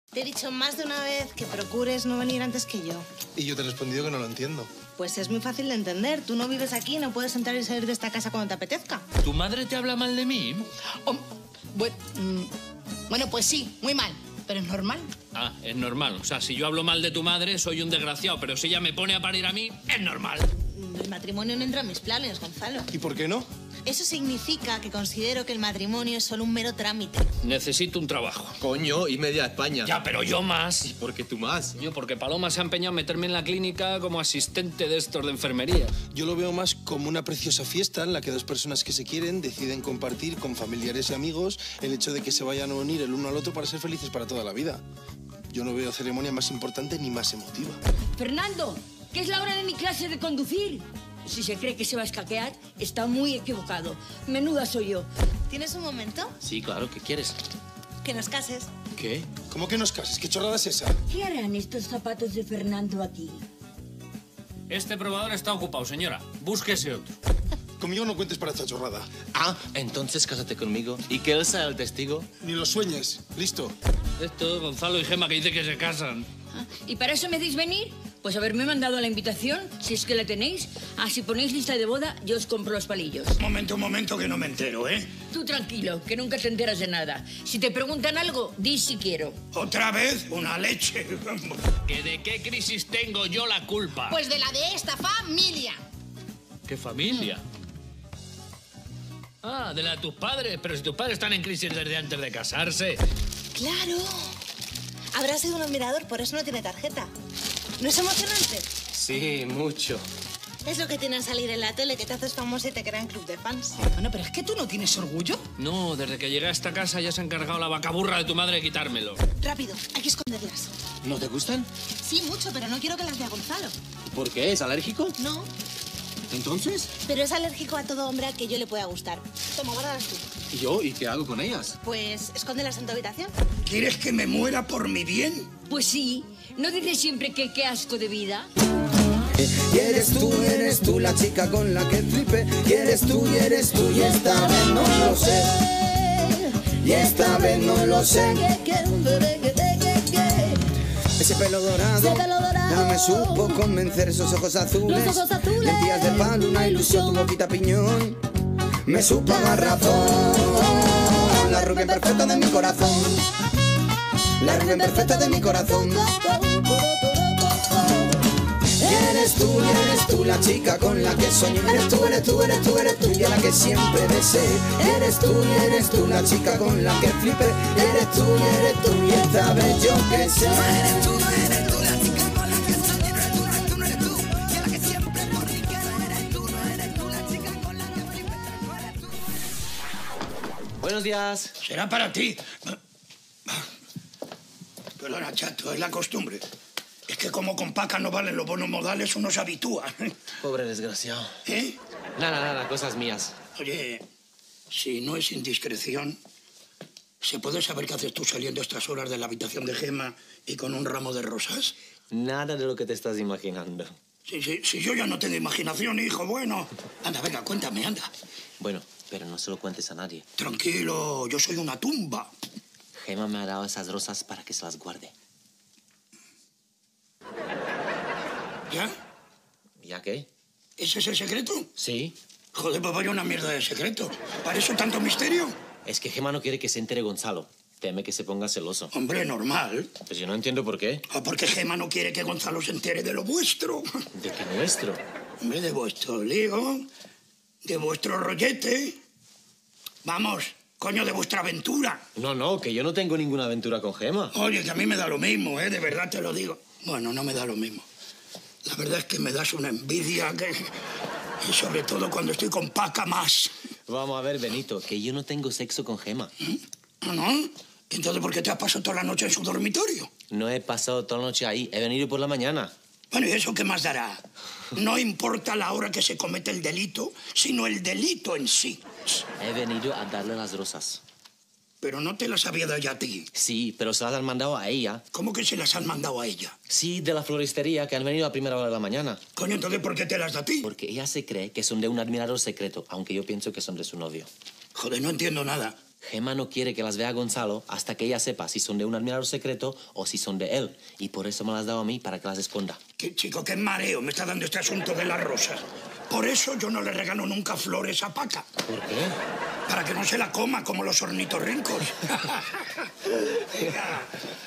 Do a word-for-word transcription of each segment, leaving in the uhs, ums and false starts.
Te he dicho más de una vez que procures no venir antes que yo. Y yo te he respondido que no lo entiendo. Pues es muy fácil de entender. Tú no vives aquí, no puedes entrar y salir de esta casa cuando te apetezca. ¿Tu madre te habla mal de mí? Oh, bueno, mm, bueno, pues sí, muy mal. Pero es normal. Ah, es normal. O sea, si yo hablo mal de tu madre, soy un desgraciado. Pero si ella me pone a parir a mí, es normal. El matrimonio no entra en mis planes, Gonzalo. ¿Y por qué no? Eso significa que considero que el matrimonio es solo un mero trámite. Necesito un trabajo. Coño, y media España. Ya, pero yo más. ¿Y por qué tú más? Yo, porque Paloma se ha empeñado en meterme en la clínica como asistente de estos de enfermería. Yo lo veo más como una preciosa fiesta en la que dos personas que se quieren deciden compartir con familiares y amigos el hecho de que se vayan a unir el uno al otro para ser felices para toda la vida. Yo no veo ceremonia más importante ni más emotiva. Fernando, ¿qué es la hora de mi clase de conducir? Si se cree que se va a escaquear, está muy equivocado. Menuda soy yo. ¿Tienes un momento? Sí, claro, ¿qué quieres? Que nos cases. ¿Qué? ¿Cómo que nos cases? ¿Qué chorrada es esa? ¿Qué harán estos zapatos de Fernando aquí? Este probador está ocupado, señora. Búsquese otro. Conmigo no cuentes para esta chorrada. Ah, entonces cásate conmigo. ¿Y que él sea el testigo? Ni lo sueñes. Listo. Esto, Gonzalo y Gema, que dice que se casan. Ah, ¿y para eso me hacéis venir? Pues haberme mandado la invitación, si es que la tenéis. Ah, si ponéis lista de boda, yo os compro los palillos. Un momento, un momento, que no me entero, ¿eh? Tú tranquilo, que nunca te enteras de nada. Si te preguntan algo, di si quiero. ¿Otra vez? Una leche. ¿Que de qué crisis tengo yo la culpa? Pues de la de esta familia. ¿Qué familia? Ah, de la de tus padres. Pero si tus padres están en crisis desde antes de casarse. ¡Claro! Habrá sido un admirador, por eso no tiene tarjeta. ¿No es emocionante? Sí, mucho. Es lo que tiene salir en la tele, que te haces famoso y te crean club de fans. Bueno, pero es que tú no tienes orgullo. No, desde que llegué a esta casa ya se ha encargado la vacaburra de tu madre de quitármelo. Rápido, hay que esconderlas. ¿No te gustan? Sí, mucho, pero no quiero que las vea Gonzalo. ¿Por qué? ¿Es alérgico? No, ¿Entonces? pero es alérgico a todo hombre al que yo le pueda gustar. Toma, guárdalas tú. ¿Y yo? ¿Y qué hago con ellas? Pues escóndelas en tu habitación. ¿Quieres que me muera por mi bien? Pues sí, ¿no dices siempre que qué asco de vida? Y eres tú, eres tú la chica con la que flipé. Y eres tú, y eres tú, y esta vez no lo sé. Y esta vez no lo sé. Ese pelo dorado, no me supo convencer. Esos ojos azules, lentillas de palo, una ilusión, tu boquita piñón. Me supo a razón. La rubia perfecta de mi corazón. La rubia perfecta de mi corazón. Y eres tú, y eres tú la chica con la que soñé. Eres tú, eres tú, eres tú, eres tú, y a la que siempre deseé. Eres tú, y eres tú la chica con la que flipé. Eres tú, y eres tú, y esta vez yo que sé. Eres tú, eres tú la chica con la que soñé. No eres tú, no eres tú, no eres tú, y a la que siempre borriqué. No eres tú, no eres tú la chica con la que flipé. No eres tú. Buenos días. Será para ti. Perdona, chato, es la costumbre. Es que como con paca no valen los bonos modales, uno se habitúa. Pobre desgraciado. ¿Eh? Nada, nada, cosas mías. Oye, si no es indiscreción, ¿se puede saber qué haces tú saliendo a estas horas de la habitación de Gema y con un ramo de rosas? Nada de lo que te estás imaginando. Si, si, si yo ya no tengo imaginación, hijo, bueno. Anda, venga, cuéntame, anda. Bueno, pero no se lo cuentes a nadie. Tranquilo, yo soy una tumba. Gema me ha dado esas rosas para que se las guarde. ¿Ya? ¿Ya qué? ¿Ese es el secreto? Sí. Joder, pues vaya una mierda de secreto. ¿Para eso tanto misterio? Es que Gema no quiere que se entere Gonzalo. Teme que se ponga celoso. Hombre, normal. Pues yo no entiendo por qué. O porque Gema no quiere que Gonzalo se entere de lo vuestro. ¿De qué nuestro? Hombre, de vuestro lío, de vuestro rollete. Vamos, coño, de vuestra aventura. No, no, que yo no tengo ninguna aventura con Gema. Oye, que a mí me da lo mismo, ¿eh? De verdad te lo digo. Bueno, no me da lo mismo. La verdad es que me das una envidia que... Y sobre todo cuando estoy con Paca más. Vamos a ver, Benito, que yo no tengo sexo con Gema. ¿Ah, no? Entonces, ¿por qué te has pasado toda la noche en su dormitorio? No he pasado toda la noche ahí, he venido por la mañana. Bueno, ¿y eso qué más dará? No importa la hora que se comete el delito, sino el delito en sí. He venido a darle las rosas. Pero no te las había dado ya a ti. Sí, pero se las han mandado a ella. ¿Cómo que se las han mandado a ella? Sí, de la floristería, que han venido a primera hora de la mañana. Coño, entonces, ¿por qué te las da a ti? Porque ella se cree que son de un admirador secreto, aunque yo pienso que son de su novio. Joder, no entiendo nada. Gemma no quiere que las vea Gonzalo hasta que ella sepa si son de un admirador secreto o si son de él. Y por eso me las ha dado a mí, para que las esconda. Qué chico, qué mareo me está dando este asunto de las rosas. Por eso yo no le regalo nunca flores a Paca. ¿Por qué? Para que no se la coma como los ornitorrincos. Venga.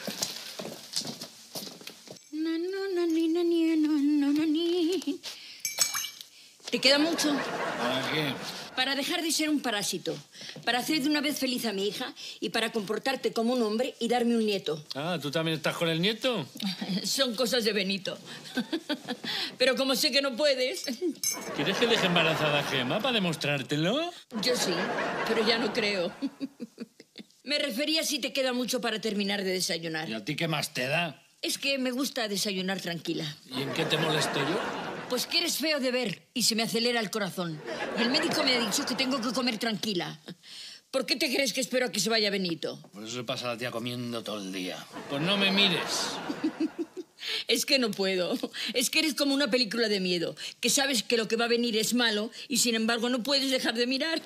¿Te queda mucho? ¿Para qué? Para dejar de ser un parásito, para hacer de una vez feliz a mi hija y para comportarte como un hombre y darme un nieto. Ah, ¿tú también estás con el nieto? Son cosas de Benito. Pero como sé que no puedes... ¿Quieres que deje embarazada a Gemma para demostrártelo? Yo sí, pero ya no creo. Me refería si te queda mucho para terminar de desayunar. ¿Y a ti qué más te da? Es que me gusta desayunar tranquila. ¿Y en qué te molesto yo? Pues que eres feo de ver y se me acelera el corazón. Y el médico me ha dicho que tengo que comer tranquila. ¿Por qué te crees que espero a que se vaya Benito? Por eso se pasa la tía comiendo todo el día. Pues no me mires. Es que no puedo. Es que eres como una película de miedo, que sabes que lo que va a venir es malo y sin embargo no puedes dejar de mirar.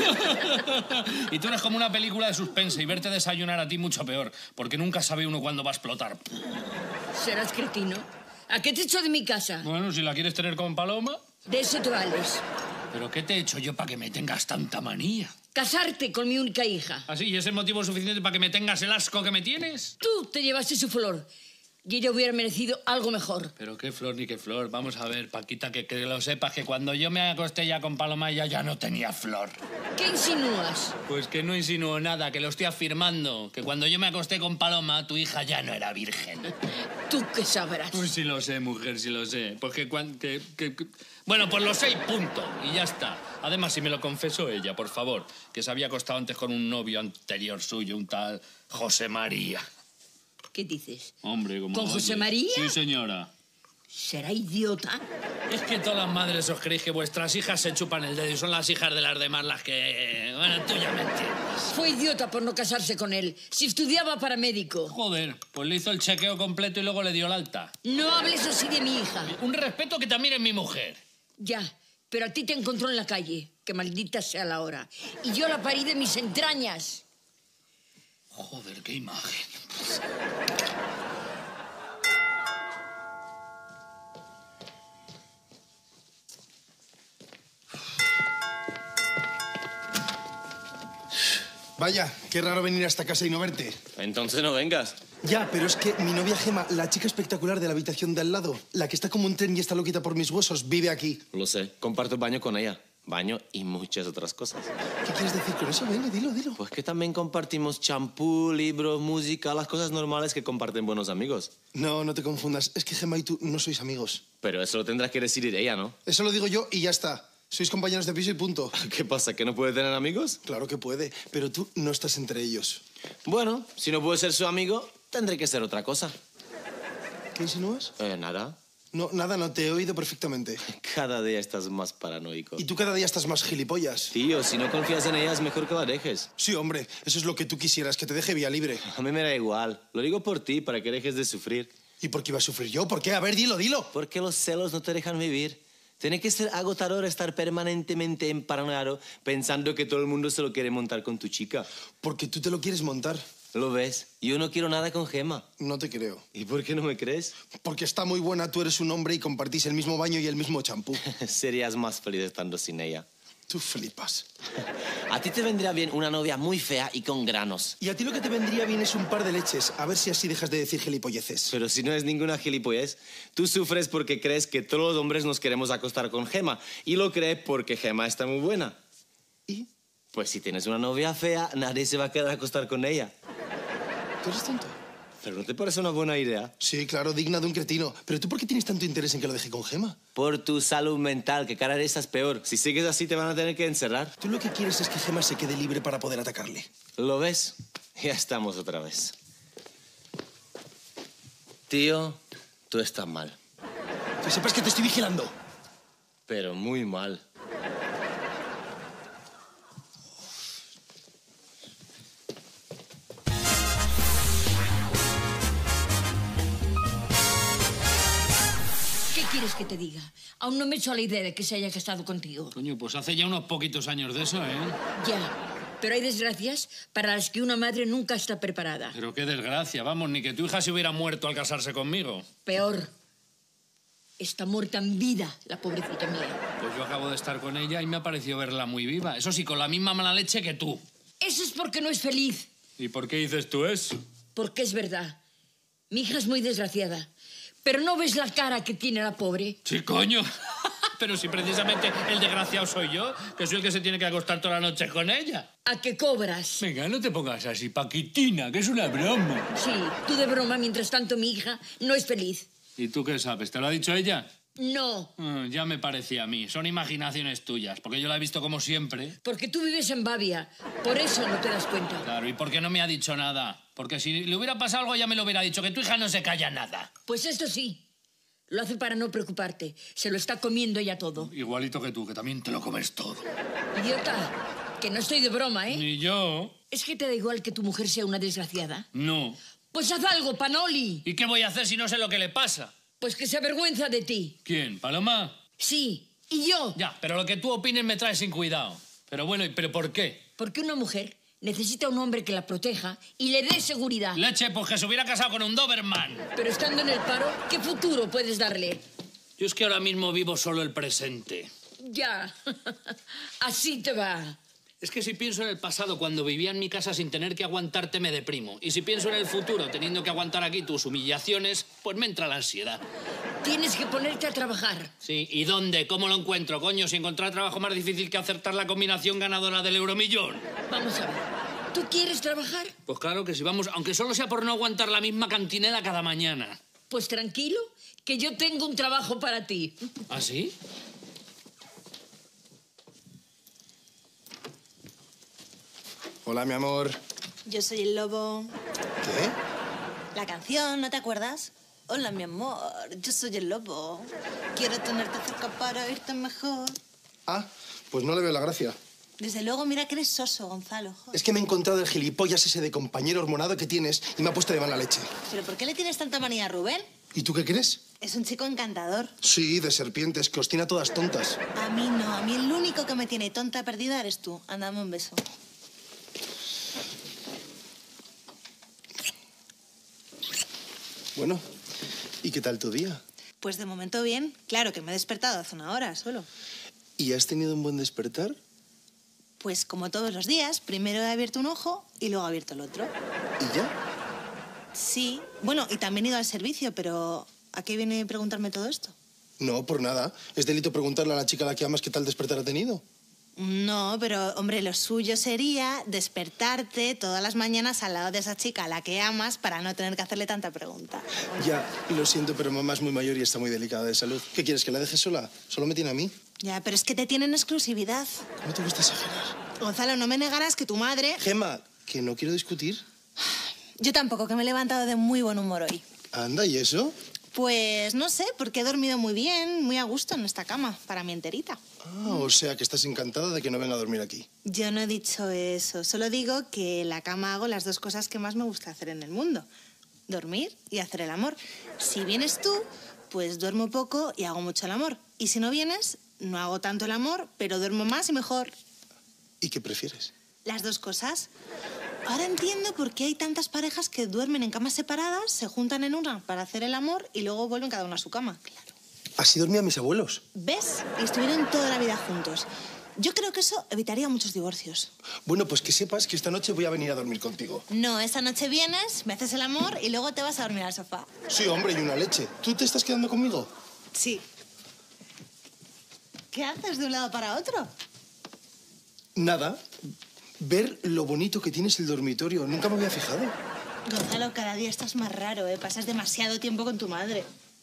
Y tú eres como una película de suspense y verte desayunar a ti mucho peor, porque nunca sabe uno cuándo va a explotar. ¿Serás cretino? ¿A qué te echo de mi casa? Bueno, si la quieres tener con Paloma... De eso te vales. ¿Pero qué te he hecho yo para que me tengas tanta manía? Casarte con mi única hija. ¿Así? ¿Y es el motivo suficiente para que me tengas el asco que me tienes? Tú te llevaste su flor y ella hubiera merecido algo mejor. Pero qué flor ni qué flor. Vamos a ver, Paquita, que, que lo sepas, que cuando yo me acosté ya con Paloma ella ya no tenía flor. ¿Qué insinúas? Pues que no insinúo nada, que lo estoy afirmando. Que cuando yo me acosté con Paloma, tu hija ya no era virgen. ¿Tú qué sabrás? Pues sí lo sé, mujer, sí lo sé. Pues que, cuan- que, que- que- Bueno, pues lo sé y punto. Y ya está. Además, si me lo confesó ella, por favor, que se había acostado antes con un novio anterior suyo, un tal José María. ¿Qué dices? Hombre, como... ¿Con José oye. María? Sí, señora. ¿Será idiota? Es que todas las madres os creéis que vuestras hijas se chupan el dedo y son las hijas de las demás las que... Bueno, tú ya me entiendes. Fue idiota por no casarse con él. Si estudiaba para médico. Joder, pues le hizo el chequeo completo y luego le dio el alta. No hables así de mi hija. Un respeto que también es mi mujer. Ya, pero a ti te encontró en la calle. Que maldita sea la hora. Y yo la parí de mis entrañas. Joder, qué imagen. Vaya, qué raro venir a esta casa y no verte. Entonces no vengas. Ya, pero es que mi novia Gemma, la chica espectacular de la habitación de al lado, la que está como un tren y está loquita por mis huesos, vive aquí. Lo sé, comparto baño con ella. Baño y muchas otras cosas. ¿Qué quieres decir con eso? Venga, dilo, dilo. Pues que también compartimos champú, libros, música, las cosas normales que comparten buenos amigos. No, no te confundas. Es que Gemma y tú no sois amigos. Pero eso lo tendrá que decidir ella, ¿no? Eso lo digo yo y ya está. Sois compañeros de piso y punto. ¿Qué pasa, que no puede tener amigos? Claro que puede, pero tú no estás entre ellos. Bueno, si no puedo ser su amigo, tendré que ser otra cosa. ¿Qué insinúas? Eh, nada. No, nada, no te he oído perfectamente. Cada día estás más paranoico. Y tú cada día estás más gilipollas. Tío, si no confías en ella, es mejor que la dejes. Sí, hombre, eso es lo que tú quisieras, que te deje vía libre. A mí me da igual. Lo digo por ti, para que dejes de sufrir. ¿Y por qué iba a sufrir yo? ¿Por qué? A ver, dilo, dilo. Porque los celos no te dejan vivir. Tiene que ser agotador estar permanentemente emparanoiado pensando que todo el mundo se lo quiere montar con tu chica. Porque tú te lo quieres montar. ¿Lo ves? Yo no quiero nada con Gemma. No te creo. ¿Y por qué no me crees? Porque está muy buena, tú eres un hombre y compartís el mismo baño y el mismo champú. Serías más feliz estando sin ella. Tú flipas. A ti te vendría bien una novia muy fea y con granos. Y a ti lo que te vendría bien es un par de leches. A ver si así dejas de decir gilipolleces. Pero si no es ninguna gilipollez, tú sufres porque crees que todos los hombres nos queremos acostar con Gemma. Y lo crees porque Gemma está muy buena. ¿Y? Pues si tienes una novia fea, nadie se va a querer acostar con ella. ¿Tú eres tonto? ¿Pero no te parece una buena idea? Sí, claro, digna de un cretino. Pero ¿tú por qué tienes tanto interés en que lo deje con Gemma? Por tu salud mental, que cada vez estás peor. Si sigues así, te van a tener que encerrar. Tú lo que quieres es que Gemma se quede libre para poder atacarle. ¿Lo ves? Ya estamos otra vez. Tío, tú estás mal. Que sepas que te estoy vigilando. Pero muy mal. ¿Qué quieres que te diga? Aún no me he hecho la idea de que se haya casado contigo. Coño, pues hace ya unos poquitos años de eso, ¿eh? Ya, Pero hay desgracias para las que una madre nunca está preparada. Pero qué desgracia, vamos, ni que tu hija se hubiera muerto al casarse conmigo. Peor. Está muerta en vida, la pobrecita mía. Pues yo acabo de estar con ella y me ha parecido verla muy viva. Eso sí, con la misma mala leche que tú. Eso es porque no es feliz. ¿Y por qué dices tú eso? Porque es verdad. Mi hija es muy desgraciada. Pero ¿no ves la cara que tiene la pobre? Sí, coño. Pero si precisamente el desgraciado soy yo, que soy el que se tiene que acostar toda la noche con ella. ¿A qué cobras? Venga, no te pongas así, Paquitina, que es una broma. Sí, tú de broma, mientras tanto mi hija no es feliz. ¿Y tú qué sabes? ¿Te lo ha dicho ella? No. Ah, ya me parecía a mí. Son imaginaciones tuyas, porque yo la he visto como siempre. Porque tú vives en Bavia. Por eso no te das cuenta. Claro, ¿y por qué no me ha dicho nada? Porque si le hubiera pasado algo ya me lo hubiera dicho, que tu hija no se calla nada. Pues esto sí. Lo hace para no preocuparte. Se lo está comiendo ya todo. Igualito que tú, que también te lo comes todo. Idiota, que no estoy de broma, ¿eh? Ni yo. ¿Es que te da igual que tu mujer sea una desgraciada? No. Pues haz algo, Panoli. ¿Y qué voy a hacer si no sé lo que le pasa? Pues que se avergüenza de ti. ¿Quién? ¿Paloma? Sí, y yo. Ya, pero lo que tú opines me trae sin cuidado. Pero bueno, ¿pero por qué? Porque una mujer necesita un hombre que la proteja y le dé seguridad. Leche, pues que se hubiera casado con un Doberman. Pero estando en el paro, ¿qué futuro puedes darle? Yo es que ahora mismo vivo solo el presente. Ya, así te va. Es que si pienso en el pasado, cuando vivía en mi casa sin tener que aguantarte, me deprimo. Y si pienso en el futuro, teniendo que aguantar aquí tus humillaciones, pues me entra la ansiedad. Tienes que ponerte a trabajar. Sí, ¿y dónde? ¿Cómo lo encuentro, coño? Si encontrar trabajo más difícil que acertar la combinación ganadora del euromillón. Vamos a ver. ¿Tú quieres trabajar? Pues claro que sí, vamos, aunque solo sea por no aguantar la misma cantinela cada mañana. Pues tranquilo, que yo tengo un trabajo para ti. ¿Ah, sí? Hola, mi amor. Yo soy el lobo. ¿Qué? La canción, ¿no te acuerdas? Hola, mi amor, yo soy el lobo. Quiero tenerte cerca para oírte mejor. Ah, pues no le veo la gracia. Desde luego, mira que eres soso, Gonzalo. Joder. Es que me he encontrado el gilipollas ese de compañero hormonado que tienes y me ha puesto de mala leche. ¿Pero por qué le tienes tanta manía a Rubén? ¿Y tú qué crees? Es un chico encantador. Sí, de serpientes, que os tiene a todas tontas. A mí no, a mí el único que me tiene tonta perdida eres tú. Ándame un beso. Bueno, ¿y qué tal tu día? Pues de momento bien. Claro que me he despertado hace una hora solo. ¿Y has tenido un buen despertar? Pues como todos los días, primero he abierto un ojo y luego he abierto el otro. ¿Y ya? Sí. Bueno, y también he ido al servicio, pero ¿a qué viene preguntarme todo esto? No, por nada. Es delito preguntarle a la chica a la que amas qué tal despertar ha tenido. No, pero, hombre, lo suyo sería despertarte todas las mañanas al lado de esa chica a la que amas para no tener que hacerle tanta pregunta. Ya, lo siento, pero mamá es muy mayor y está muy delicada de salud. ¿Qué quieres, que la dejes sola? Solo me tiene a mí. Ya, pero es que te tienen exclusividad. ¿Cómo te gusta exagerar? Gonzalo, no me negarás que tu madre... Gemma, que no quiero discutir. Yo tampoco, que me he levantado de muy buen humor hoy. Anda, ¿y eso? Pues no sé, porque he dormido muy bien, muy a gusto en esta cama, para mi enterita. Ah, o sea, que estás encantada de que no venga a dormir aquí. Yo no he dicho eso, solo digo que en la cama hago las dos cosas que más me gusta hacer en el mundo. Dormir y hacer el amor. Si vienes tú, pues duermo poco y hago mucho el amor. Y si no vienes, no hago tanto el amor, pero duermo más y mejor. ¿Y qué prefieres? Las dos cosas. Ahora entiendo por qué hay tantas parejas que duermen en camas separadas, se juntan en una para hacer el amor y luego vuelven cada uno a su cama. Claro. Así dormían mis abuelos. ¿Ves? Y estuvieron toda la vida juntos. Yo creo que eso evitaría muchos divorcios. Bueno, pues que sepas que esta noche voy a venir a dormir contigo. No, esta noche vienes, me haces el amor y luego te vas a dormir al sofá. Sí, hombre, y una leche. ¿Tú te estás quedando conmigo? Sí. ¿Qué haces de un lado para otro? Nada. Ver lo bonito que tienes el dormitorio. Nunca me había fijado. Gonzalo, cada día estás más raro, ¿eh? Pasas demasiado tiempo con tu madre.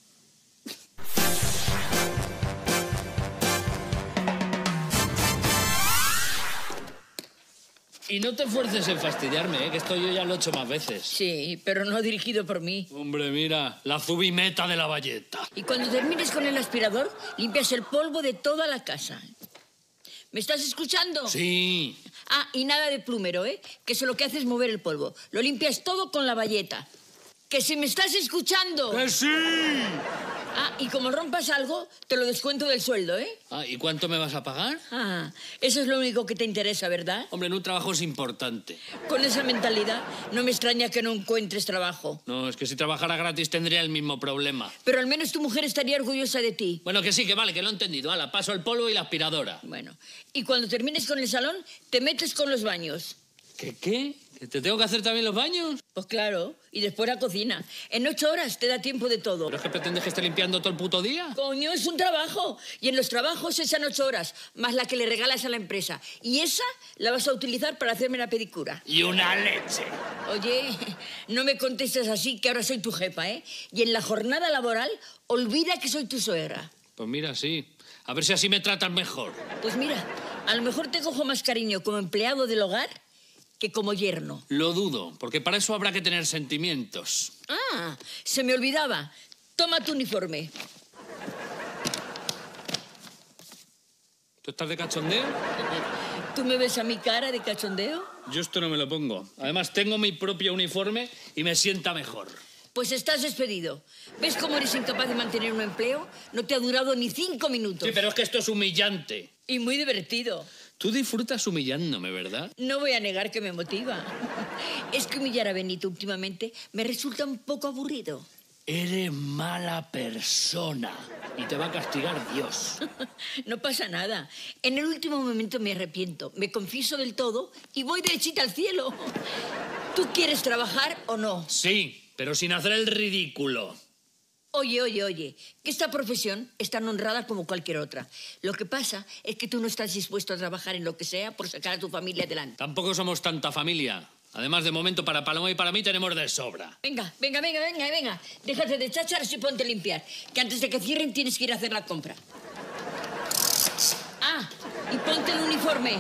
Y no te esfuerces en fastidiarme, ¿eh? Que esto yo ya lo he hecho más veces. Sí, pero no dirigido por mí. Hombre, mira, la zubimeta de la valleta. Y cuando termines con el aspirador, limpias el polvo de toda la casa. ¿Me estás escuchando? Sí. Ah, y nada de plumero, ¿eh? Que eso lo que hace es mover el polvo. Lo limpias todo con la valleta. ¡Que si me estás escuchando! ¡Que sí! Ah, Y como rompas algo, te lo descuento del sueldo, ¿eh? Ah, ¿y cuánto me vas a pagar? Ah, eso es lo único que te interesa, ¿verdad? Hombre, en un trabajo es importante. Con esa mentalidad, no me extraña que no encuentres trabajo. No, es que si trabajara gratis tendría el mismo problema. Pero al menos tu mujer estaría orgullosa de ti. Bueno, que sí, que vale, que lo he entendido. Hala, paso el polvo y la aspiradora. Bueno, y cuando termines con el salón, te metes con los baños. ¿Qué qué? ¿Que te tengo que hacer también los baños? Pues claro, y después la cocina. En ocho horas te da tiempo de todo. ¿Pero es que pretendes que esté limpiando todo el puto día? Coño, es un trabajo. Y en los trabajos echan ocho horas, más la que le regalas a la empresa. Y esa la vas a utilizar para hacerme la pedicura. Y una leche. Oye, no me contestes así, que ahora soy tu jefa, ¿eh? Y en la jornada laboral, olvida que soy tu suegra. Pues mira, sí. A ver si así me tratan mejor. Pues mira, a lo mejor te cojo más cariño como empleado del hogar que como yerno. Lo dudo, porque para eso habrá que tener sentimientos. Ah, se me olvidaba. Toma tu uniforme. ¿Tú estás de cachondeo? ¿Tú me ves a mi cara de cachondeo? Yo esto no me lo pongo. Además, tengo mi propio uniforme y me sienta mejor. Pues estás despedido. ¿Ves cómo eres incapaz de mantener un empleo? No te ha durado ni cinco minutos. Sí, pero es que esto es humillante. Y muy divertido. Tú disfrutas humillándome, ¿verdad? No voy a negar que me motiva. Es que humillar a Benito últimamente me resulta un poco aburrido. Eres mala persona y te va a castigar Dios. No pasa nada. En el último momento me arrepiento, me confieso del todo y voy derechita al cielo. ¿Tú quieres trabajar o no? Sí, pero sin hacer el ridículo. Oye, oye, oye, que esta profesión es tan honrada como cualquier otra. Lo que pasa es que tú no estás dispuesto a trabajar en lo que sea por sacar a tu familia adelante. Tampoco somos tanta familia. Además, de momento, para Paloma y para mí tenemos de sobra. Venga, venga, venga, venga, venga. Déjate de chácharas y ponte a limpiar. Que antes de que cierren tienes que ir a hacer la compra. Ah, y ponte el uniforme.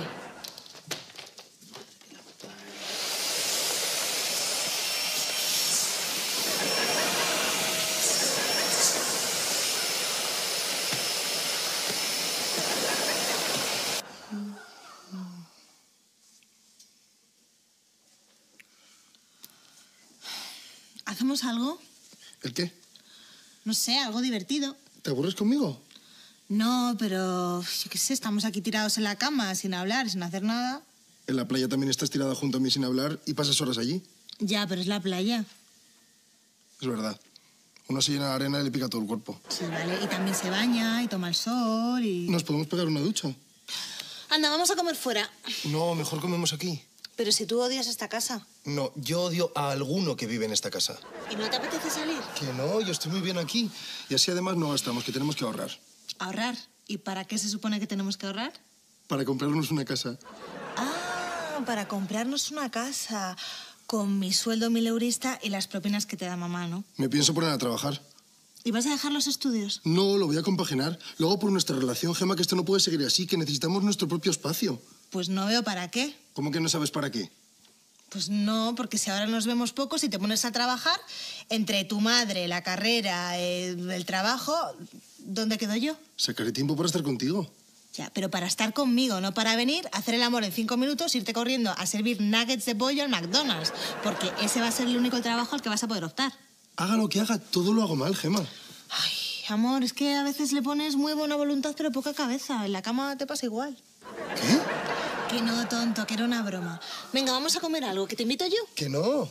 ¿Hacemos algo? ¿El qué? No sé, algo divertido. ¿Te aburres conmigo? No, pero yo qué sé, estamos aquí tirados en la cama sin hablar, sin hacer nada. En la playa también estás tirada junto a mí sin hablar y pasas horas allí. Ya, pero es la playa. Es verdad. Uno se llena de arena y le pica todo el cuerpo. Sí, vale. Y también se baña y toma el sol y... ¿Nos podemos pegar una ducha? Anda, vamos a comer fuera. No, mejor comemos aquí. Pero si tú odias esta casa. No, yo odio a alguno que vive en esta casa. ¿Y no te apetece salir? Que no, yo estoy muy bien aquí. Y así además no gastamos, que tenemos que ahorrar. ¿Ahorrar? ¿Y para qué se supone que tenemos que ahorrar? Para comprarnos una casa. Ah, para comprarnos una casa. Con mi sueldo mileurista y las propinas que te da mamá, ¿no? Me pienso poner a trabajar. ¿Y vas a dejar los estudios? No, lo voy a compaginar. Luego por nuestra relación, Gemma, que esto no puede seguir así, que necesitamos nuestro propio espacio. Pues no veo para qué. ¿Cómo que no sabes para qué? Pues no, porque si ahora nos vemos pocos y te pones a trabajar, entre tu madre, la carrera, el, el trabajo, ¿dónde quedo yo? Sacaré tiempo para estar contigo. Ya, pero para estar conmigo, no para venir, hacer el amor en cinco minutos, irte corriendo a servir nuggets de pollo al McDonald's, porque ese va a ser el único trabajo al que vas a poder optar. Haga lo que haga, todo lo hago mal, Gemma. Ay, amor, es que a veces le pones muy buena voluntad pero poca cabeza. En la cama te pasa igual. ¿Qué? Que no, tonto, que era una broma. Venga, vamos a comer algo, que te invito yo. Que no.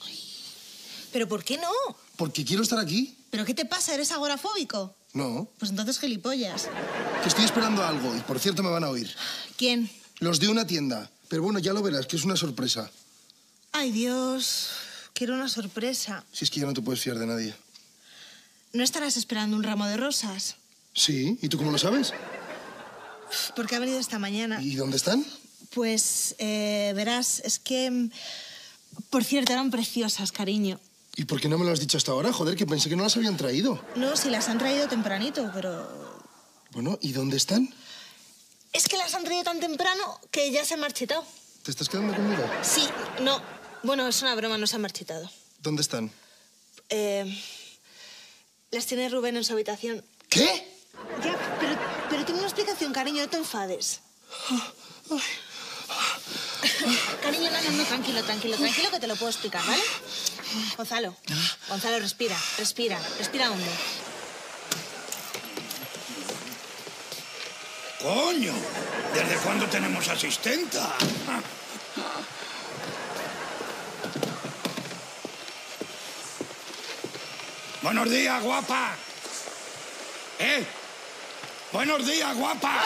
¿Pero por qué no? Porque quiero estar aquí. ¿Pero qué te pasa? ¿Eres agorafóbico? No. Pues entonces gilipollas. Que estoy esperando algo y, por cierto, me van a oír. ¿Quién? Los de una tienda. Pero bueno, ya lo verás, que es una sorpresa. Ay, Dios. Quiero una sorpresa. Si es que ya no te puedes fiar de nadie. ¿No estarás esperando un ramo de rosas? Sí, ¿y tú cómo lo sabes? Porque ha venido esta mañana. ¿Y dónde están? Pues, eh, verás, es que... Por cierto, eran preciosas, cariño. ¿Y por qué no me lo has dicho hasta ahora? Joder, que pensé que no las habían traído. No, si las han traído tempranito, pero... Bueno, ¿y dónde están? Es que las han traído tan temprano que ya se han marchitado. ¿Te estás quedando conmigo? Sí, no. Bueno, es una broma, no se han marchitado. ¿Dónde están? Eh... Las tiene Rubén en su habitación. ¿Qué? Ya, pero, pero tengo una explicación, cariño, no te enfades. Cariño, no, no, no, tranquilo, tranquilo, tranquilo, que te lo puedo explicar, ¿vale? Gonzalo, Gonzalo, respira, respira, respira hondo. Coño, ¿desde cuándo tenemos asistenta? Buenos días, guapa. ¿Eh? Buenos días, guapa.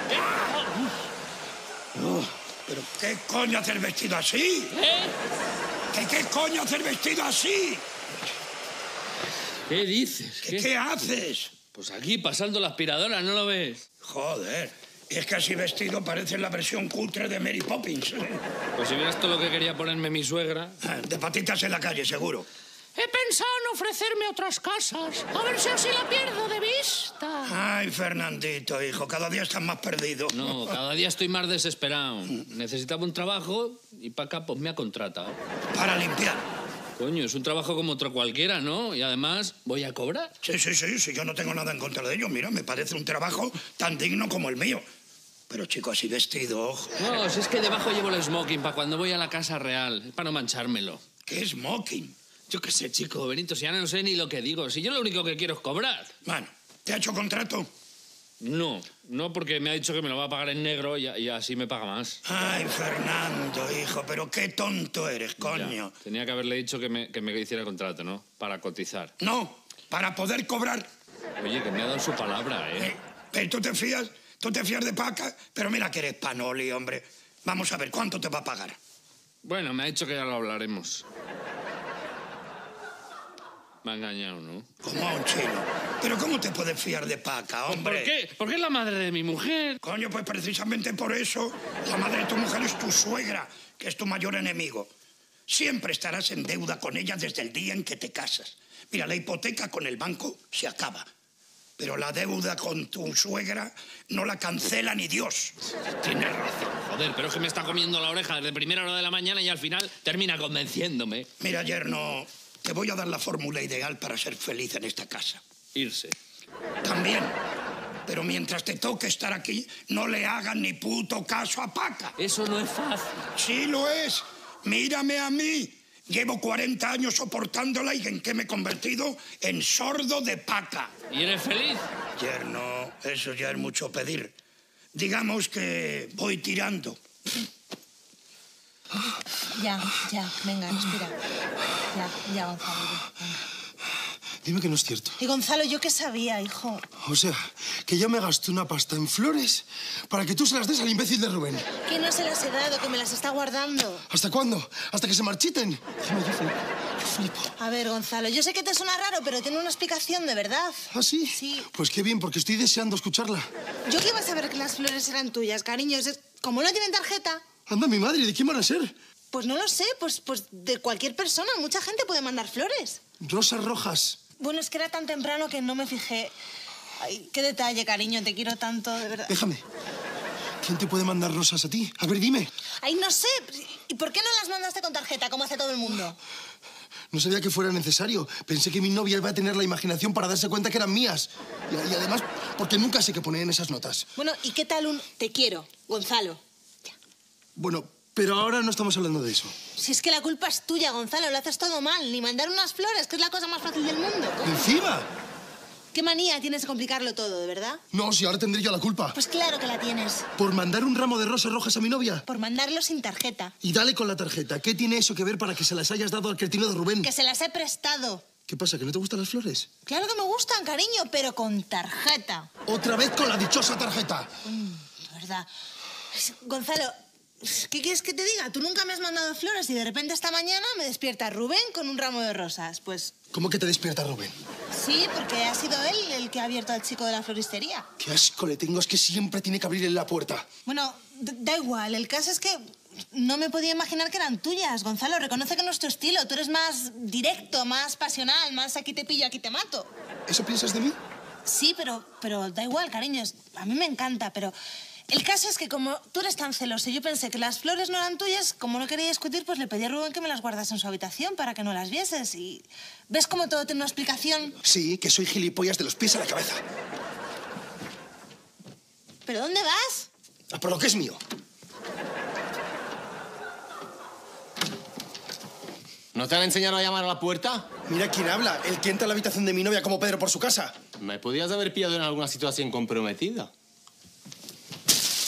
Oh, ¿pero qué coño hacer vestido así? ¿Eh? ¿Qué, qué coño hacer vestido así? ¿Qué dices? ¿Qué, ¿Qué haces? Pues aquí, pasando la aspiradora, ¿no lo ves? Joder, es que así vestido parece la versión cutre de Mary Poppins. Pues si vieras todo lo que quería ponerme mi suegra... De patitas en la calle, seguro. He pensado en ofrecerme otras casas, a ver si así la pierdo de vista. Ay, Fernandito, hijo, cada día estás más perdido. No, cada día estoy más desesperado. Necesitaba un trabajo y Paca pues me ha contratado. Para limpiar. Coño, es un trabajo como otro cualquiera, ¿no? Y además, ¿voy a cobrar? Sí, sí, sí, sí, yo no tengo nada en contra de ello. Mira, me parece un trabajo tan digno como el mío. Pero, chico, así vestido, ojo. No, si es que debajo llevo el smoking para cuando voy a la casa real, para no manchármelo. ¿Qué smoking? Yo qué sé, chico, Benito, si ya no sé ni lo que digo. Si yo lo único que quiero es cobrar. Bueno, ¿te ha hecho contrato? No, no, porque me ha dicho que me lo va a pagar en negro y, y así me paga más. Ay, Fernando, hijo, pero qué tonto eres, coño. Ya, tenía que haberle dicho que me, que me hiciera contrato, ¿no? Para cotizar. No, para poder cobrar. Oye, que me ha dado su palabra, ¿eh? ¿Eh? ¿Eh? ¿Tú te fías? ¿Tú te fías de Paca? Pero mira que eres panoli, hombre. Vamos a ver, ¿cuánto te va a pagar? Bueno, me ha dicho que ya lo hablaremos. Me ha engañado, ¿no? Como a un chino. ¿Pero cómo te puedes fiar de Paca, hombre? ¿Por qué? Porque es la madre de mi mujer. Coño, pues precisamente por eso la madre de tu mujer es tu suegra, que es tu mayor enemigo. Siempre estarás en deuda con ella desde el día en que te casas. Mira, la hipoteca con el banco se acaba. Pero la deuda con tu suegra no la cancela ni Dios. Tienes razón. Joder, pero es que me está comiendo la oreja desde primera hora de la mañana y al final termina convenciéndome. Mira, yerno, te voy a dar la fórmula ideal para ser feliz en esta casa. Irse. También. Pero mientras te toque estar aquí, no le hagan ni puto caso a Paca. Eso no es fácil. Sí lo es. Mírame a mí. Llevo cuarenta años soportándola y ¿en qué me he convertido? En sordo de Paca. ¿Y eres feliz? Yerno, eso ya es mucho pedir. Digamos que voy tirando. Ya, ya, venga, respira. Ya, ya, Gonzalo, ya, venga. Dime que no es cierto. Y Gonzalo, ¿yo qué sabía, hijo? O sea, que yo me gasté una pasta en flores para que tú se las des al imbécil de Rubén. Que no se las he dado, que me las está guardando. ¿Hasta cuándo? ¿Hasta que se marchiten? Encima yo flipo, yo flipo. A ver, Gonzalo, yo sé que te suena raro, pero tiene una explicación de verdad. ¿Ah, sí? Sí. Pues qué bien, porque estoy deseando escucharla. Yo que iba a saber que las flores eran tuyas, cariño. Es- Como no tienen tarjeta, Anda, mi madre, ¿de quién van a ser? pues no lo sé, pues, pues de cualquier persona. Mucha gente puede mandar flores. Rosas rojas. Bueno, es que era tan temprano que no me fijé. Ay, qué detalle, cariño, te quiero tanto, de verdad. Déjame. ¿Quién te puede mandar rosas a ti? A ver, dime. Ay, no sé. ¿Y por qué no las mandaste con tarjeta, como hace todo el mundo? No sabía que fuera necesario. Pensé que mi novia iba a tener la imaginación para darse cuenta que eran mías. Y, y además, porque nunca sé qué poner en esas notas. Bueno, ¿y qué tal un te quiero, Gonzalo? Bueno, pero ahora no estamos hablando de eso. Si es que la culpa es tuya, Gonzalo, lo haces todo mal. Ni mandar unas flores, que es la cosa más fácil del mundo. ¿Encima? ¿Qué manía tienes de complicarlo todo, de verdad? No, si ahora tendré yo la culpa. Pues claro que la tienes. ¿Por mandar un ramo de rosas rojas a mi novia? Por mandarlo sin tarjeta. Y dale con la tarjeta. ¿Qué tiene eso que ver para que se las hayas dado al cretino de Rubén? Que se las he prestado. ¿Qué pasa, que no te gustan las flores? Claro que me gustan, cariño, pero con tarjeta. Otra vez con la dichosa tarjeta. Mm, verdad. Gonzalo, ¿qué quieres que te diga? Tú nunca me has mandado flores y de repente esta mañana me despierta Rubén con un ramo de rosas. Pues ¿Cómo que te despierta Rubén? sí, porque ha sido él el que ha abierto al chico de la floristería. Qué asco le tengo, es que siempre tiene que abrirle la puerta. Bueno, d- da igual. El caso es que no me podía imaginar que eran tuyas. Gonzalo, reconoce que no es tu estilo. Tú eres más directo, más pasional, más aquí te pillo, aquí te mato. ¿Eso piensas de mí? Sí, pero, pero da igual, cariño. es- A mí me encanta, pero... El caso es que como tú eres tan celoso y yo pensé que las flores no eran tuyas, como no quería discutir, pues le pedí a Rubén que me las guardase en su habitación para que no las vieses. Y ¿ves cómo todo tiene una explicación? Sí, que soy gilipollas de los pies a la cabeza. ¿Pero dónde vas? A por lo que es mío. ¿No te han enseñado a llamar a la puerta? Mira quién habla, el que entra a la habitación de mi novia como Pedro por su casa. Me podías haber pillado en alguna situación comprometida.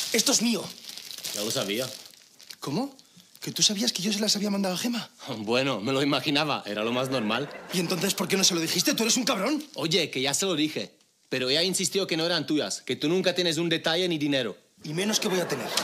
Esto es mío. Ya lo sabía. ¿Cómo? ¿Que tú sabías que yo se las había mandado a Gemma? Bueno, me lo imaginaba. Era lo más normal. ¿Y entonces por qué no se lo dijiste? ¿Tú eres un cabrón? Oye, que ya se lo dije. Pero ella insistió que no eran tuyas, que tú nunca tienes un detalle ni dinero. Y menos que voy a tener.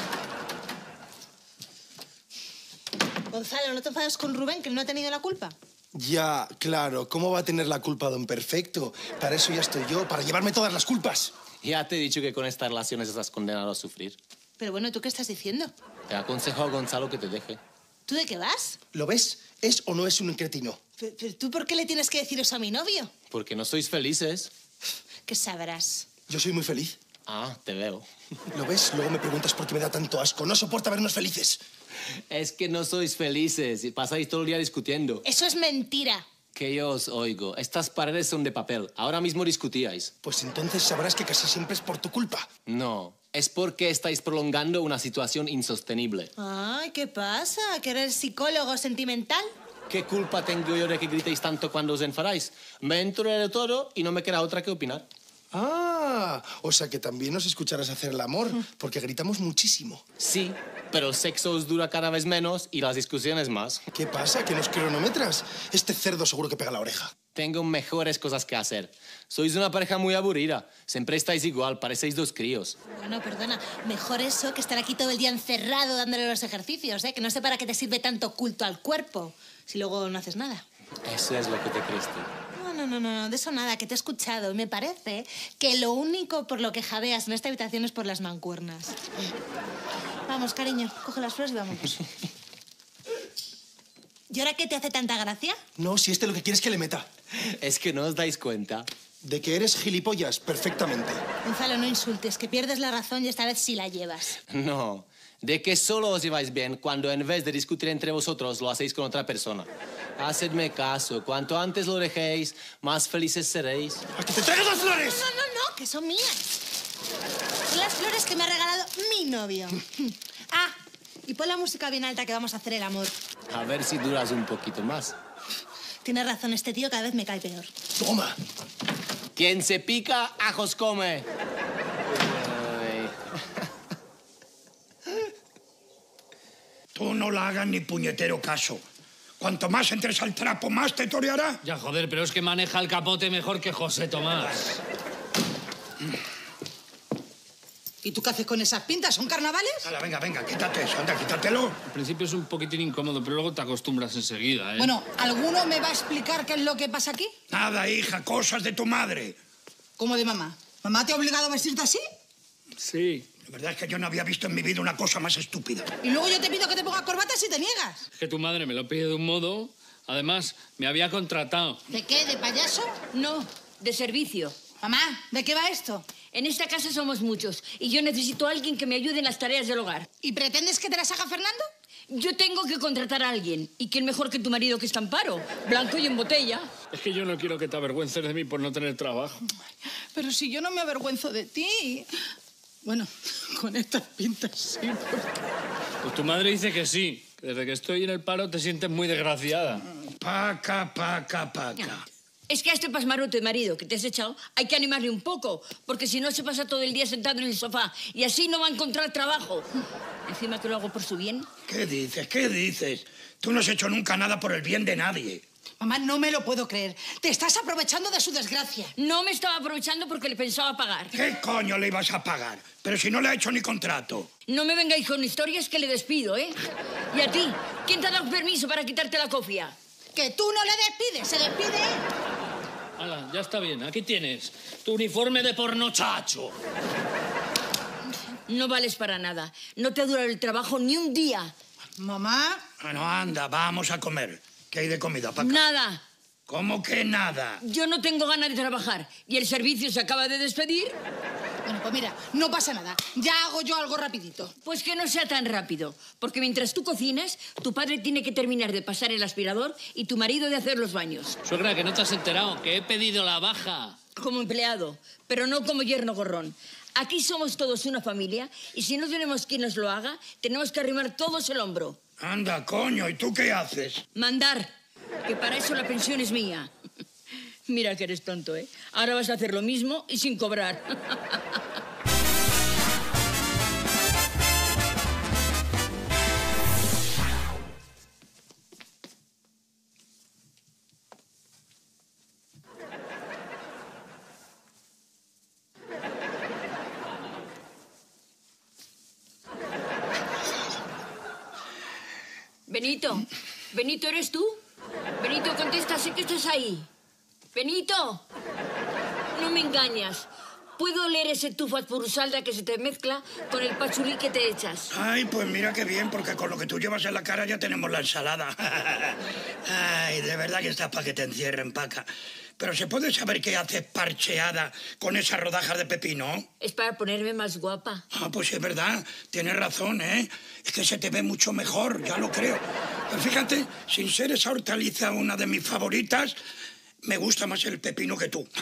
Gonzalo, ¿no te enfades con Rubén, que él no ha tenido la culpa? Ya, claro. ¿Cómo va a tener la culpa don Perfecto? Para eso ya estoy yo, para llevarme todas las culpas. Ya te he dicho que con estas relaciones estás condenado a sufrir. Pero bueno, ¿tú qué estás diciendo? Te aconsejo a Gonzalo que te deje. ¿Tú de qué vas? ¿Lo ves? ¿Es o no es un cretino? ¿Pero, pero tú por qué le tienes que decir eso a mi novio? Porque no sois felices. ¿Qué sabrás? Yo soy muy feliz. Ah, te veo. ¿Lo ves? Luego me preguntas por qué me da tanto asco. No soporta vernos felices. Es que no sois felices y pasáis todo el día discutiendo. Eso es mentira. Que yo os oigo. Estas paredes son de papel. Ahora mismo discutíais. Pues entonces sabrás que casi siempre es por tu culpa. No, es porque estáis prolongando una situación insostenible. Ay, ¿qué pasa? ¿Que eres psicólogo sentimental? ¿Qué culpa tengo yo de que gritéis tanto cuando os enfadáis? Me entero de todo y no me queda otra que opinar. Ah, o sea que también nos escucharás hacer el amor, porque gritamos muchísimo. Sí, pero el sexo os dura cada vez menos y las discusiones más. ¿Qué pasa? ¿Que nos cronometras? Este cerdo seguro que pega la oreja. Tengo mejores cosas que hacer. Sois una pareja muy aburrida. Siempre estáis igual, parecéis dos críos. Bueno, perdona, mejor eso que estar aquí todo el día encerrado dándole los ejercicios, ¿eh? Que no sé para qué te sirve tanto culto al cuerpo, si luego no haces nada. Eso es lo que te crees tú. No, no, no, no, de eso nada, que te he escuchado. Y me parece que lo único por lo que jadeas en esta habitación es por las mancuernas. Vamos, cariño, coge las flores y vámonos. ¿Y ahora qué te hace tanta gracia? No, si este lo que quieres que le meta. Es que no os dais cuenta. De que eres gilipollas, perfectamente. Gonzalo, no insultes, que pierdes la razón y esta vez sí la llevas. No, de que solo os lleváis bien cuando en vez de discutir entre vosotros lo hacéis con otra persona. Hacedme caso, cuanto antes lo dejéis, más felices seréis. ¡A que te traigas las flores! No, no, no, que son mías. Son las flores que me ha regalado mi novio. Ah, y pon la música bien alta que vamos a hacer el amor. A ver si duras un poquito más. Tienes razón, este tío cada vez me cae peor. ¡Toma! Quien se pica, ajos come. Tú no la hagas ni puñetero caso. Cuanto más entres al trapo, más te toreará. Ya, joder, pero es que maneja el capote mejor que José Tomás. ¿Y tú qué haces con esas pintas? ¿Son carnavales? Hala, venga, venga, quítate eso, anda, quítatelo. Al principio es un poquitín incómodo, pero luego te acostumbras enseguida, ¿eh? Bueno, ¿alguno me va a explicar qué es lo que pasa aquí? Nada, hija, cosas de tu madre. ¿Cómo de mamá? ¿Mamá te ha obligado a vestirte así? Sí. La verdad es que yo no había visto en mi vida una cosa más estúpida. Y luego yo te pido que te pongas corbatas y te niegas. Es que tu madre me lo pide de un modo. Además, me había contratado. ¿De qué? ¿De payaso? No, de servicio. Mamá, ¿de qué va esto? En esta casa somos muchos y yo necesito a alguien que me ayude en las tareas del hogar. ¿Y pretendes que te las haga Fernando? Yo tengo que contratar a alguien. ¿Y quién mejor que tu marido que está en paro? Blanco y en botella. Es que yo no quiero que te avergüences de mí por no tener trabajo. Pero si yo no me avergüenzo de ti. Bueno, con estas pintas sí. Porque... Pues tu madre dice que sí. Que desde que estoy en el paro te sientes muy desgraciada. Paca, paca, paca. Es que a este pasmarote marido que te has echado hay que animarle un poco, porque si no se pasa todo el día sentado en el sofá y así no va a encontrar trabajo. Encima que lo hago por su bien. ¿Qué dices? ¿Qué dices? Tú no has hecho nunca nada por el bien de nadie. Mamá, no me lo puedo creer. Te estás aprovechando de su desgracia. No me estaba aprovechando porque le pensaba pagar. ¿Qué coño le ibas a pagar? Pero si no le ha hecho ni contrato. No me vengáis con historias que le despido, ¿eh? Y a ti, ¿quién te ha dado permiso para quitarte la cofia? Que tú no le despides, se despide él. Hala, ya está bien. Aquí tienes tu uniforme de pornochacho. No vales para nada. No te ha durado el trabajo ni un día. Mamá. Bueno, anda, vamos a comer. ¿Qué hay de comida, Paca? Nada. ¿Cómo que nada? Yo no tengo ganas de trabajar. ¿Y el servicio se acaba de despedir? Bueno, pues mira, no pasa nada. Ya hago yo algo rapidito. Pues que no sea tan rápido. Porque mientras tú cocinas, tu padre tiene que terminar de pasar el aspirador y tu marido de hacer los baños. Suegra, que no te has enterado, que he pedido la baja. Como empleado, pero no como yerno gorrón. Aquí somos todos una familia y si no tenemos quien nos lo haga, tenemos que arrimar todos el hombro. Anda, coño, ¿y tú qué haces? Mandar, que para eso la pensión es mía. Mira que eres tonto, ¿eh? Ahora vas a hacer lo mismo y sin cobrar. Benito, Benito, ¿eres tú? Benito, contesta, sé que estás ahí. Benito, no me engañas. ¿Puedo oler ese tufas purusalda que se te mezcla con el pachulí que te echas? Ay, pues mira qué bien, porque con lo que tú llevas en la cara ya tenemos la ensalada. Ay, de verdad que estás para que te encierren, Paca. Pero ¿se puede saber qué haces parcheada con esas rodajas de pepino? Es para ponerme más guapa. Ah, pues sí, es verdad. Tienes razón, ¿eh? Es que se te ve mucho mejor, ya lo creo. Pero fíjate, sin ser esa hortaliza una de mis favoritas, me gusta más el pepino que tú.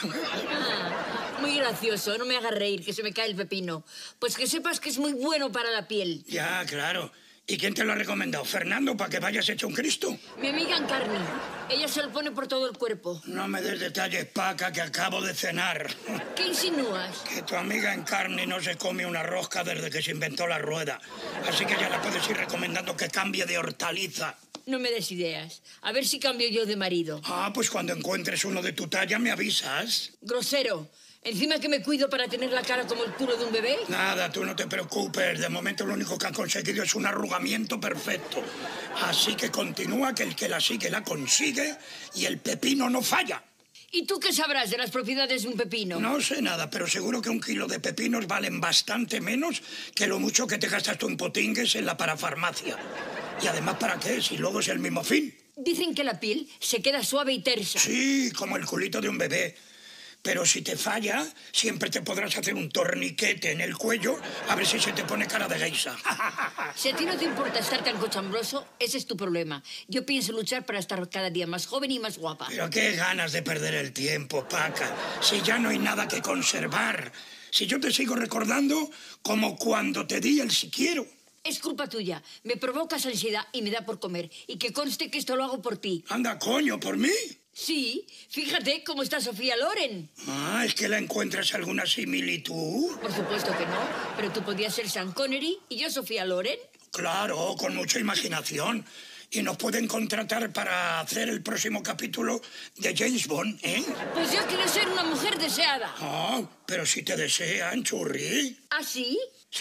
Ah, muy gracioso, no me hagas reír, que se me cae el pepino. Pues que sepas que es muy bueno para la piel. Ya, claro. ¿Y quién te lo ha recomendado? ¿Fernando, para que vayas hecho un Cristo? Mi amiga Encarni. Ella se lo pone por todo el cuerpo. No me des detalles, Paca, que acabo de cenar. ¿Qué insinúas? Que tu amiga Encarni no se come una rosca desde que se inventó la rueda. Así que ya la puedes ir recomendando que cambie de hortaliza. No me des ideas. A ver si cambio yo de marido. Ah, pues cuando encuentres uno de tu talla me avisas. Grosero. Encima que me cuido para tener la cara como el culo de un bebé. Nada, tú no te preocupes. De momento lo único que han conseguido es un arrugamiento perfecto. Así que continúa, que el que la sigue la consigue y el pepino no falla. ¿Y tú qué sabrás de las propiedades de un pepino? No sé nada, pero seguro que un kilo de pepinos valen bastante menos que lo mucho que te gastas tú en potingues en la parafarmacia. Y además, ¿para qué? Si luego es el mismo fin. Dicen que la piel se queda suave y tersa. Sí, como el culito de un bebé. Pero si te falla, siempre te podrás hacer un torniquete en el cuello a ver si se te pone cara de geisha. Si a ti no te importa estar tan cochambroso, ese es tu problema. Yo pienso luchar para estar cada día más joven y más guapa. Pero qué ganas de perder el tiempo, Paca. Si ya no hay nada que conservar. Si yo te sigo recordando como cuando te di el si quiero. Es culpa tuya. Me provocas ansiedad y me da por comer. Y que conste que esto lo hago por ti. Anda, coño, ¿por mí? Sí, fíjate cómo está Sofía Loren. Ah, ¿es que la encuentras alguna similitud? Por supuesto que no, pero tú podías ser Sean Connery y yo Sofía Loren. Claro, con mucha imaginación. Y nos pueden contratar para hacer el próximo capítulo de James Bond, ¿eh? Pues yo quiero ser una mujer deseada. Ah, pero si te desean, churri. ¿Ah, sí?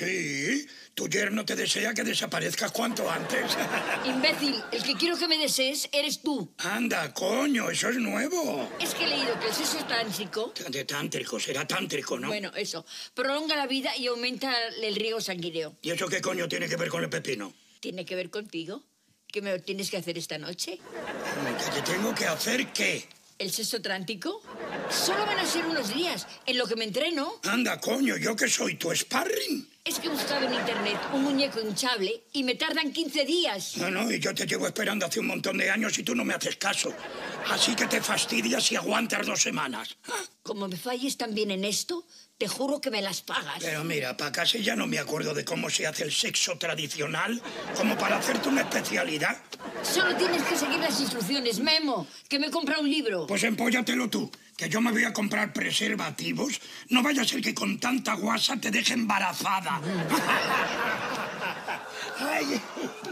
Sí, tu yerno te desea que desaparezcas cuanto antes. Imbécil, el que quiero que me desees eres tú. Anda, coño, eso es nuevo. Es que he leído que el sexo tántrico... De tántrico, será tántrico, ¿no? Bueno, eso. Prolonga la vida y aumenta el riego sanguíneo. ¿Y eso qué coño tiene que ver con el pepino? ¿Tiene que ver contigo? ¿Qué me tienes que hacer esta noche? ¿Qué te tengo que hacer qué? ¿El sexo trántico? Solo van a ser unos días, en lo que me entreno. Anda, coño, ¿yo qué soy, tu sparring? Es que he buscado en internet un muñeco hinchable y me tardan quince días. No, no, y yo te llevo esperando hace un montón de años y tú no me haces caso. Así que te fastidias si aguantas dos semanas. Como me falles también en esto, te juro que me las pagas. Pero mira, pa' casi ya no me acuerdo de cómo se hace el sexo tradicional, como para hacerte una especialidad. Solo tienes que seguir las instrucciones, Memo, que me he comprado un libro. Pues empóllatelo tú, que yo me voy a comprar preservativos. No vaya a ser que con tanta guasa te deje embarazada. Ay.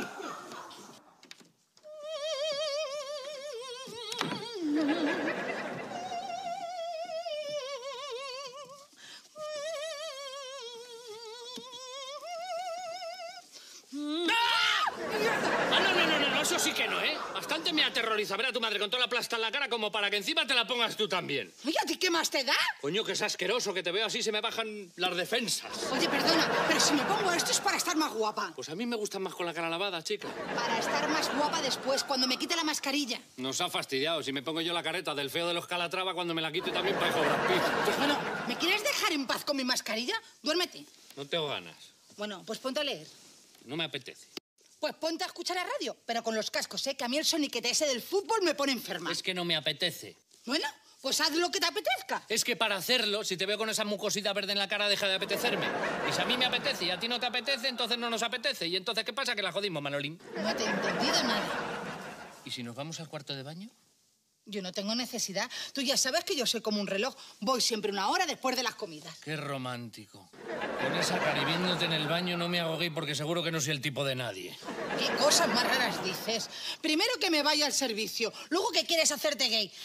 Eso sí que no, ¿eh? Bastante me aterroriza ver a tu madre con toda la plasta en la cara como para que encima te la pongas tú también. Oye, ¿a ti qué más te da? Coño, que es asqueroso, que te veo así se me bajan las defensas. Oye, perdona, pero si me pongo esto es para estar más guapa. Pues a mí me gustan más con la cara lavada, chica. Para estar más guapa después, cuando me quite la mascarilla. Nos ha fastidiado. Si me pongo yo la careta del feo de los Calatrava, cuando me la quito también para Brad Pitt. Bueno, ¿me quieres dejar en paz con mi mascarilla? Duérmete. No tengo ganas. Bueno, pues ponte a leer. No me apetece. Pues ponte a escuchar la radio, pero con los cascos, ¿eh? Que a mí el soniquete ese del fútbol me pone enferma. Es que no me apetece. Bueno, pues haz lo que te apetezca. Es que para hacerlo, si te veo con esa mucosita verde en la cara, deja de apetecerme. Y si a mí me apetece y a ti no te apetece, entonces no nos apetece. ¿Y entonces qué pasa? Que la jodimos, Manolín. No te he entendido nada. ¿Y si nos vamos al cuarto de baño? Yo no tengo necesidad. Tú ya sabes que yo soy como un reloj. Voy siempre una hora después de las comidas. Qué romántico. Con esa cara y viéndote en el baño no me hago gay porque seguro que no soy el tipo de nadie. ¿Qué cosas más raras dices? Primero que me vaya al servicio, luego que quieres hacerte gay.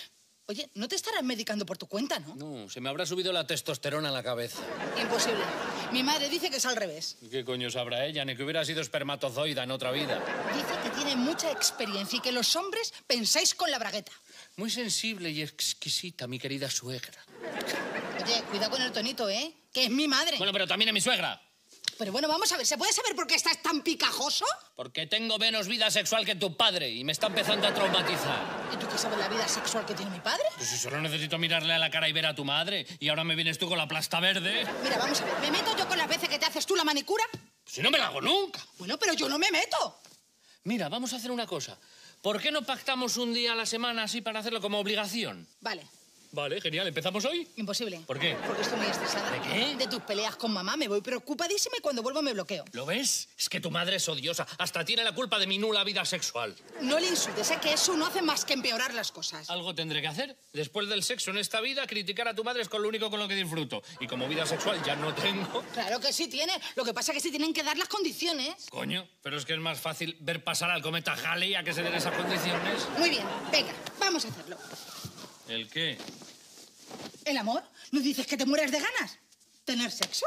Oye, no te estarás medicando por tu cuenta, ¿no? No, se me habrá subido la testosterona a la cabeza. Imposible. Mi madre dice que es al revés. ¿Y qué coño sabrá ella? Ni que hubiera sido espermatozoide en otra vida. Dice que tiene mucha experiencia y que los hombres pensáis con la bragueta. Muy sensible y exquisita, mi querida suegra. Oye, cuidado con el tonito, ¿eh? Que es mi madre. Bueno, pero también es mi suegra. Pero bueno, vamos a ver, ¿se puede saber por qué estás tan picajoso? Porque tengo menos vida sexual que tu padre y me está empezando a traumatizar. ¿Y tú qué sabes la vida sexual que tiene mi padre? Pues si solo necesito mirarle a la cara y ver a tu madre. Y ahora me vienes tú con la plasta verde. Mira, vamos a ver, ¿me meto yo con las veces que te haces tú la manicura? Si no me la hago nunca. Bueno, pero yo no me meto. Mira, vamos a hacer una cosa. ¿Por qué no pactamos un día a la semana así para hacerlo como obligación? Vale. Vale, genial. ¿Empezamos hoy? Imposible. ¿Por qué? Porque estoy muy estresada. ¿De qué? De tus peleas con mamá. Me voy preocupadísima y cuando vuelvo me bloqueo. ¿Lo ves? Es que tu madre es odiosa. Hasta tiene la culpa de mi nula vida sexual. No le insultes, sé que eso no hace más que empeorar las cosas. Algo tendré que hacer. Después del sexo en esta vida, criticar a tu madre es con lo único con lo que disfruto. Y como vida sexual ya no tengo... Claro que sí tiene. Lo que pasa es que sí tienen que dar las condiciones. Coño, pero es que es más fácil ver pasar al cometa Halley a que se den esas condiciones. Muy bien, venga, vamos a hacerlo. ¿El qué? ¿El amor? ¿No dices que te mueres de ganas? ¿Tener sexo?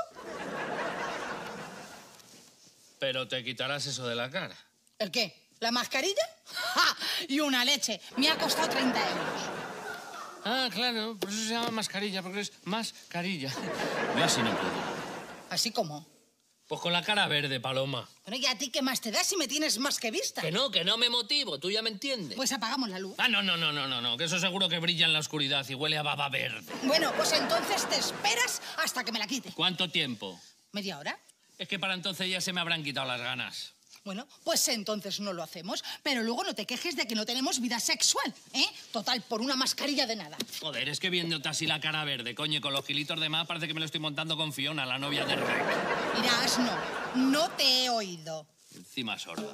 Pero te quitarás eso de la cara. ¿El qué? ¿La mascarilla? ¡Ja! Y una leche. Me ha costado treinta euros. Ah, claro, por eso se llama mascarilla, porque es mascarilla. Yo así no puedo. ¿Así como? Pues con la cara verde, Paloma. Bueno, ¿y a ti qué más te da si me tienes más que vista? Que no, que no me motivo, tú ya me entiendes. Pues apagamos la luz. Ah, no, no, no, no, no, no, que eso seguro que brilla en la oscuridad y huele a baba verde. Bueno, pues entonces te esperas hasta que me la quite. ¿Cuánto tiempo? ¿Media hora? Es que para entonces ya se me habrán quitado las ganas. Bueno, pues entonces no lo hacemos, pero luego no te quejes de que no tenemos vida sexual, ¿eh? Total, por una mascarilla de nada. Joder, es que viéndote así la cara verde, coño, con los gilitos de más parece que me lo estoy montando con Fiona, la novia de Rec. Mira, asno, no te he oído. Encima sorda.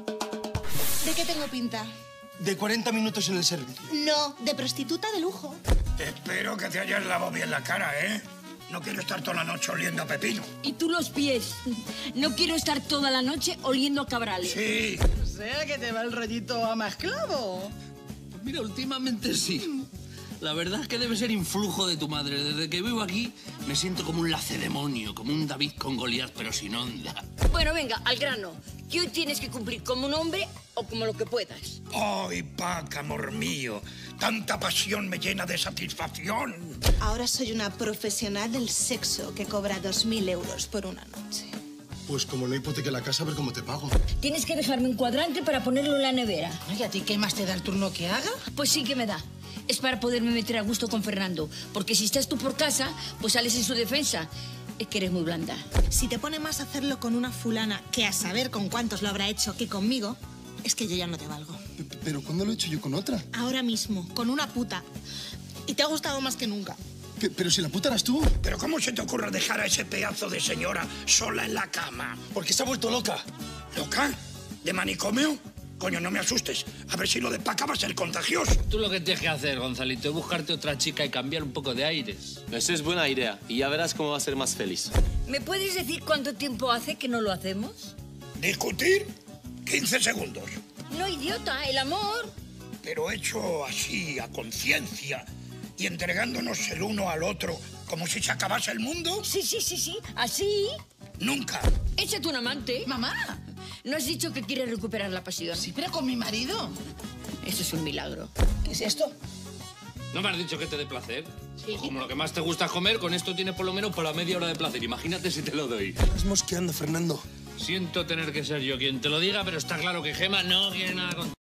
¿De qué tengo pinta? De cuarenta minutos en el servicio. No, de prostituta de lujo. Espero que te hayas lavado bien la cara, ¿eh? No quiero estar toda la noche oliendo a pepino. Y tú los pies. No quiero estar toda la noche oliendo a cabrales. Sí. O sea, que te va el rollito a más clavo. Pues mira, últimamente sí. La verdad es que debe ser influjo de tu madre. Desde que vivo aquí me siento como un lacedemonio, como un David con Goliat, pero sin onda. Bueno, venga, al grano. Que hoy tienes que cumplir como un hombre o como lo que puedas. Ay, Paca, amor mío. Tanta pasión me llena de satisfacción. Ahora soy una profesional del sexo que cobra dos mil euros por una noche. Pues como no hipoteque la casa, a ver cómo te pago. Tienes que dejarme un cuadrante para ponerlo en la nevera. ¿Y a ti qué más te da el turno que haga? Pues sí que me da. Es para poderme meter a gusto con Fernando. Porque si estás tú por casa, pues sales en su defensa. Es que eres muy blanda. Si te pone más hacerlo con una fulana que a saber con cuántos lo habrá hecho que conmigo, es que yo ya no te valgo. P- ¿Pero cuándo lo he hecho yo con otra? Ahora mismo, con una puta. Y te ha gustado más que nunca. P- ¿Pero si la puta eras tú? ¿Pero cómo se te ocurre dejar a ese pedazo de señora sola en la cama? Porque se ha vuelto loca. ¿Loca? ¿De manicomio? Coño, no me asustes. A ver si lo de Paca va a ser contagioso. Tú lo que tienes que hacer, Gonzalito, es buscarte otra chica y cambiar un poco de aires. Esa es buena idea y ya verás cómo va a ser más feliz. ¿Me puedes decir cuánto tiempo hace que no lo hacemos? ¿Discutir? quince segundos. No, idiota, el amor. Pero hecho así, a conciencia, y entregándonos el uno al otro como si se acabase el mundo. Sí, sí, sí, sí. Así. Nunca. Échate un amante. Mamá. ¿No has dicho que quieres recuperar la pasión? Sí, pero con mi marido. Eso es un milagro. ¿Qué es esto? ¿No me has dicho que te dé placer? Sí. Pues como lo que más te gusta es comer, con esto tienes por lo menos para media hora de placer. Imagínate si te lo doy. Estás mosqueando, Fernando. Siento tener que ser yo quien te lo diga, pero está claro que Gema no quiere nada contigo.